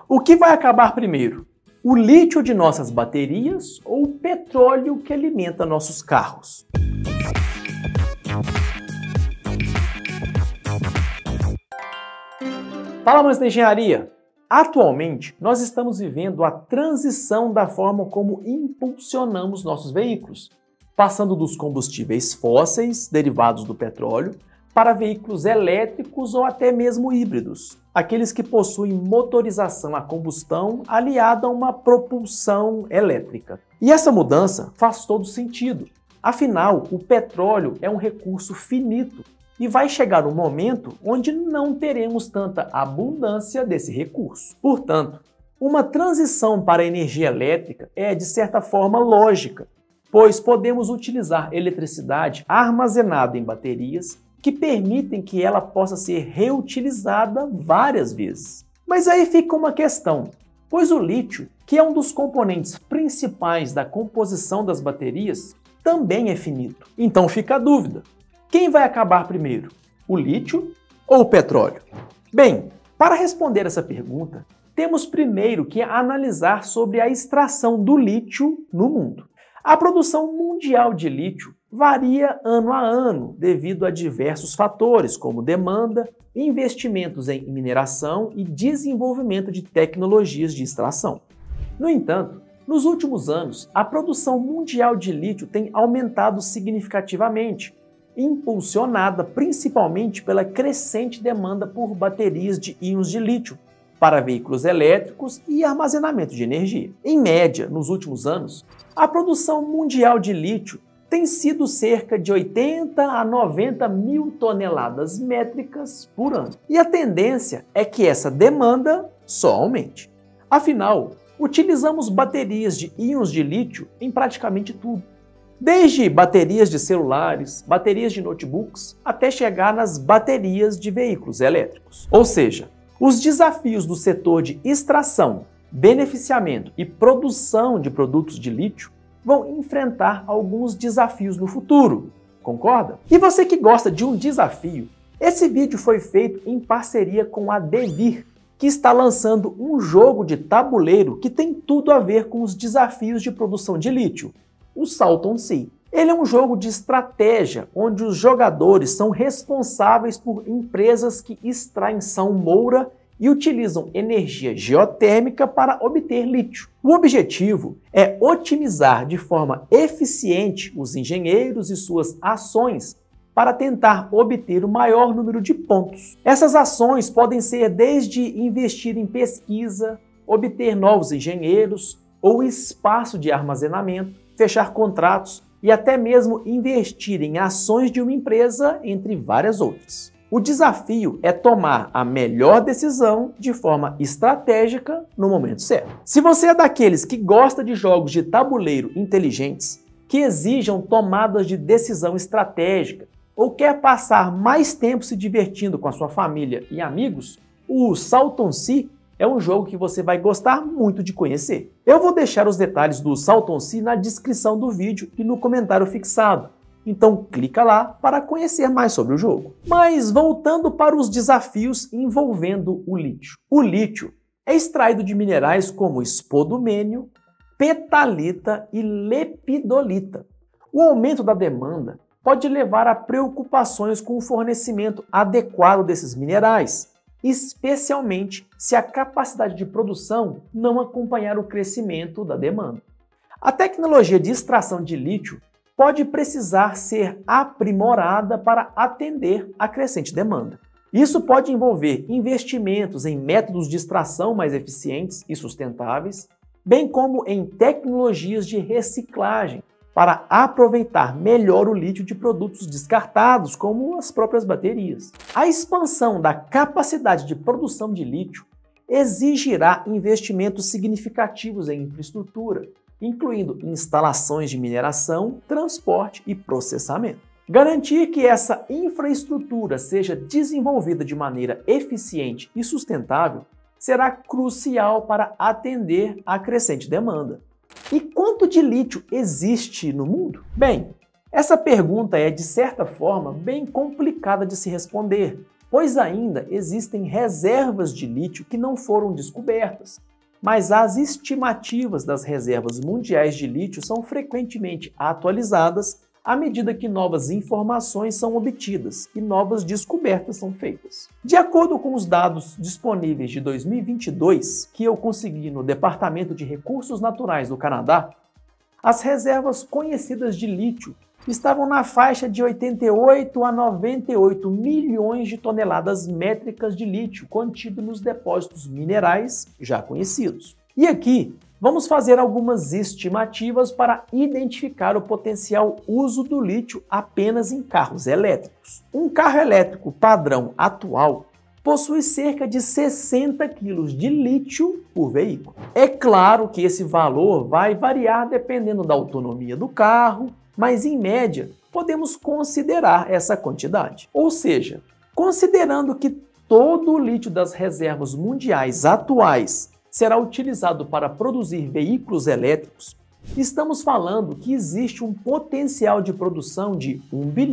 O que vai acabar primeiro? O lítio de nossas baterias ou o petróleo que alimenta nossos carros? Fala, amantes da engenharia! Atualmente, nós estamos vivendo a transição da forma como impulsionamos nossos veículos, passando dos combustíveis fósseis, derivados do petróleo, para veículos elétricos ou até mesmo híbridos, aqueles que possuem motorização a combustão aliada a uma propulsão elétrica. E essa mudança faz todo sentido. Afinal, o petróleo é um recurso finito e vai chegar um momento onde não teremos tanta abundância desse recurso. Portanto, uma transição para a energia elétrica é, de certa forma, lógica, pois podemos utilizar eletricidade armazenada em baterias que permitem que ela possa ser reutilizada várias vezes. Mas aí fica uma questão, pois o lítio, que é um dos componentes principais da composição das baterias, também é finito. Então fica a dúvida, quem vai acabar primeiro, o lítio ou o petróleo? Bem, para responder essa pergunta, temos primeiro que analisar sobre a extração do lítio no mundo. A produção mundial de lítio varia ano a ano devido a diversos fatores, como demanda, investimentos em mineração e desenvolvimento de tecnologias de extração. No entanto, nos últimos anos, a produção mundial de lítio tem aumentado significativamente, impulsionada principalmente pela crescente demanda por baterias de íons de lítio para veículos elétricos e armazenamento de energia. Em média, nos últimos anos, a produção mundial de lítio tem sido cerca de 80 a 90 mil toneladas métricas por ano. E a tendência é que essa demanda só aumente. Afinal, utilizamos baterias de íons de lítio em praticamente tudo. Desde baterias de celulares, baterias de notebooks, até chegar nas baterias de veículos elétricos. Ou seja, os desafios do setor de extração, beneficiamento e produção de produtos de lítio vão enfrentar alguns desafios no futuro, concorda? E você que gosta de um desafio, esse vídeo foi feito em parceria com a Devir, que está lançando um jogo de tabuleiro que tem tudo a ver com os desafios de produção de lítio, o Salton Sea. Ele é um jogo de estratégia onde os jogadores são responsáveis por empresas que extraem salmoura e utilizam energia geotérmica para obter lítio. O objetivo é otimizar de forma eficiente os engenheiros e suas ações para tentar obter o maior número de pontos. Essas ações podem ser desde investir em pesquisa, obter novos engenheiros ou espaço de armazenamento, fechar contratos e até mesmo investir em ações de uma empresa, entre várias outras. O desafio é tomar a melhor decisão de forma estratégica no momento certo. Se você é daqueles que gosta de jogos de tabuleiro inteligentes, que exijam tomadas de decisão estratégica, ou quer passar mais tempo se divertindo com a sua família e amigos, o Salton Sea é um jogo que você vai gostar muito de conhecer. Eu vou deixar os detalhes do Salton Sea na descrição do vídeo e no comentário fixado. Então clica lá para conhecer mais sobre o jogo. Mas voltando para os desafios envolvendo o lítio. O lítio é extraído de minerais como espodumênio, petalita e lepidolita. O aumento da demanda pode levar a preocupações com o fornecimento adequado desses minerais, especialmente se a capacidade de produção não acompanhar o crescimento da demanda. A tecnologia de extração de lítio pode precisar ser aprimorada para atender à crescente demanda. Isso pode envolver investimentos em métodos de extração mais eficientes e sustentáveis, bem como em tecnologias de reciclagem para aproveitar melhor o lítio de produtos descartados, como as próprias baterias. A expansão da capacidade de produção de lítio exigirá investimentos significativos em infraestrutura, incluindo instalações de mineração, transporte e processamento. Garantir que essa infraestrutura seja desenvolvida de maneira eficiente e sustentável será crucial para atender à crescente demanda. E quanto de lítio existe no mundo? Bem, essa pergunta é, de certa forma, bem complicada de se responder, pois ainda existem reservas de lítio que não foram descobertas, mas as estimativas das reservas mundiais de lítio são frequentemente atualizadas à medida que novas informações são obtidas e novas descobertas são feitas. De acordo com os dados disponíveis de 2022, que eu consegui no Departamento de Recursos Naturais do Canadá, as reservas conhecidas de lítio estavam na faixa de 88 a 98 milhões de toneladas métricas de lítio contido nos depósitos minerais já conhecidos. E aqui vamos fazer algumas estimativas para identificar o potencial uso do lítio apenas em carros elétricos. Um carro elétrico padrão atual possui cerca de 60 kg de lítio por veículo. É claro que esse valor vai variar dependendo da autonomia do carro, mas em média podemos considerar essa quantidade. Ou seja, considerando que todo o lítio das reservas mundiais atuais será utilizado para produzir veículos elétricos, estamos falando que existe um potencial de produção de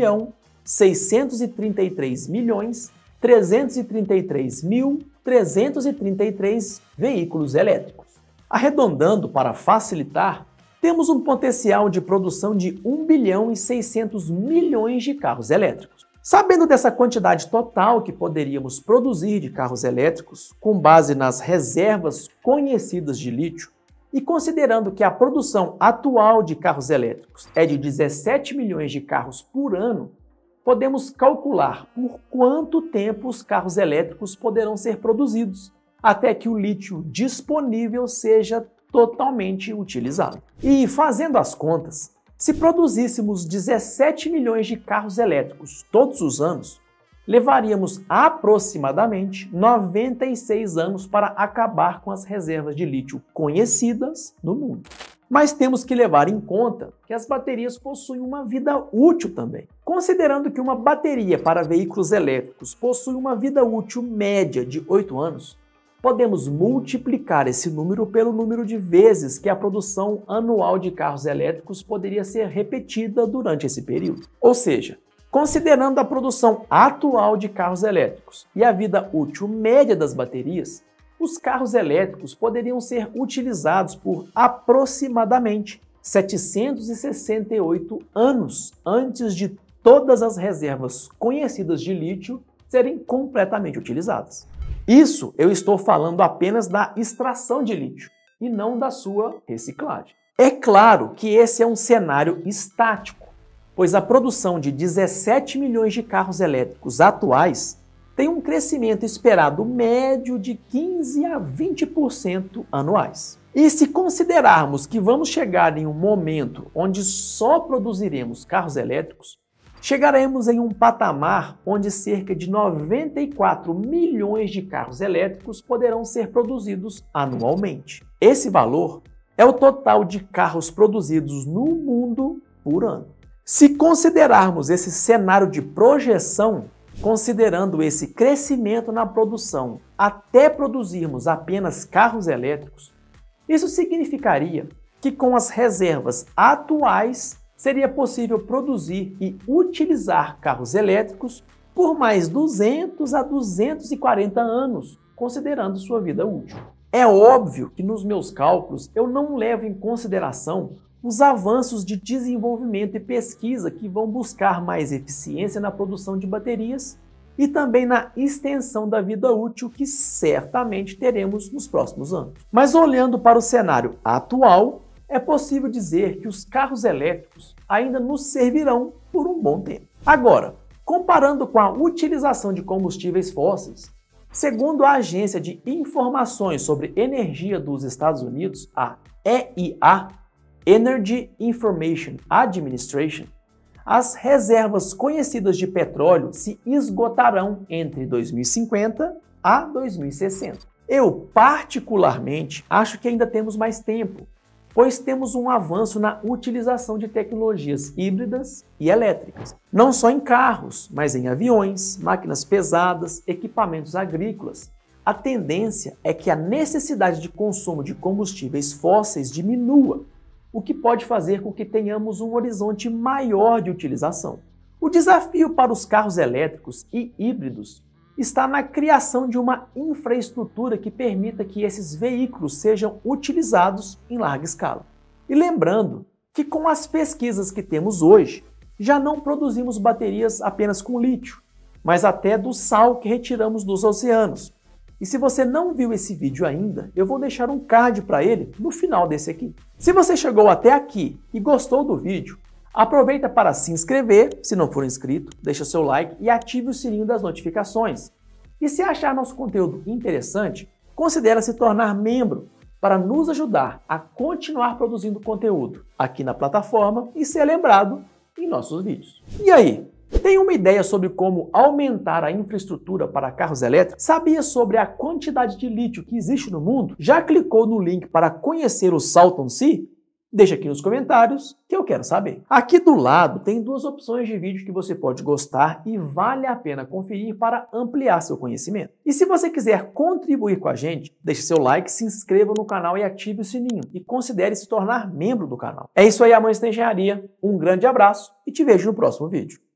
1.633.333.333 veículos elétricos. Arredondando para facilitar, temos um potencial de produção de 1.600.000.000 de carros elétricos. Sabendo dessa quantidade total que poderíamos produzir de carros elétricos, com base nas reservas conhecidas de lítio, e considerando que a produção atual de carros elétricos é de 17 milhões de carros por ano, podemos calcular por quanto tempo os carros elétricos poderão ser produzidos, até que o lítio disponível seja totalmente utilizado. E fazendo as contas, se produzíssemos 17 milhões de carros elétricos todos os anos, levaríamos aproximadamente 96 anos para acabar com as reservas de lítio conhecidas no mundo. Mas temos que levar em conta que as baterias possuem uma vida útil também. Considerando que uma bateria para veículos elétricos possui uma vida útil média de 8 anos, podemos multiplicar esse número pelo número de vezes que a produção anual de carros elétricos poderia ser repetida durante esse período. Ou seja, considerando a produção atual de carros elétricos e a vida útil média das baterias, os carros elétricos poderiam ser utilizados por aproximadamente 768 anos antes de todas as reservas conhecidas de lítio serem completamente utilizadas. Isso eu estou falando apenas da extração de lítio e não da sua reciclagem. É claro que esse é um cenário estático, pois a produção de 17 milhões de carros elétricos atuais tem um crescimento esperado médio de 15 a 20% anuais. E se considerarmos que vamos chegar em um momento onde só produziremos carros elétricos, chegaremos em um patamar onde cerca de 94 milhões de carros elétricos poderão ser produzidos anualmente. Esse valor é o total de carros produzidos no mundo por ano. Se considerarmos esse cenário de projeção, considerando esse crescimento na produção até produzirmos apenas carros elétricos, isso significaria que com as reservas atuais seria possível produzir e utilizar carros elétricos por mais 200 a 240 anos, considerando sua vida útil. É óbvio que nos meus cálculos eu não levo em consideração os avanços de desenvolvimento e pesquisa que vão buscar mais eficiência na produção de baterias e também na extensão da vida útil que certamente teremos nos próximos anos. Mas olhando para o cenário atual, é possível dizer que os carros elétricos ainda nos servirão por um bom tempo. Agora, comparando com a utilização de combustíveis fósseis, segundo a Agência de Informações sobre Energia dos Estados Unidos, a EIA, Energy Information Administration, as reservas conhecidas de petróleo se esgotarão entre 2050 a 2060. Eu, particularmente, acho que ainda temos mais tempo, pois temos um avanço na utilização de tecnologias híbridas e elétricas, não só em carros, mas em aviões, máquinas pesadas, equipamentos agrícolas. A tendência é que a necessidade de consumo de combustíveis fósseis diminua, o que pode fazer com que tenhamos um horizonte maior de utilização. O desafio para os carros elétricos e híbridos está na criação de uma infraestrutura que permita que esses veículos sejam utilizados em larga escala. E lembrando que com as pesquisas que temos hoje, já não produzimos baterias apenas com lítio, mas até do sal que retiramos dos oceanos. E se você não viu esse vídeo ainda, eu vou deixar um card para ele no final desse aqui. Se você chegou até aqui e gostou do vídeo, aproveita para se inscrever, se não for inscrito, deixa seu like e ative o sininho das notificações. E se achar nosso conteúdo interessante, considere se tornar membro para nos ajudar a continuar produzindo conteúdo aqui na plataforma e ser lembrado em nossos vídeos. E aí? Tem uma ideia sobre como aumentar a infraestrutura para carros elétricos? Sabia sobre a quantidade de lítio que existe no mundo? Já clicou no link para conhecer o Salton-Sea? Deixa aqui nos comentários que eu quero saber. Aqui do lado tem duas opções de vídeo que você pode gostar e vale a pena conferir para ampliar seu conhecimento. E se você quiser contribuir com a gente, deixe seu like, se inscreva no canal e ative o sininho. E considere se tornar membro do canal. É isso aí, amantes da engenharia. Um grande abraço e te vejo no próximo vídeo.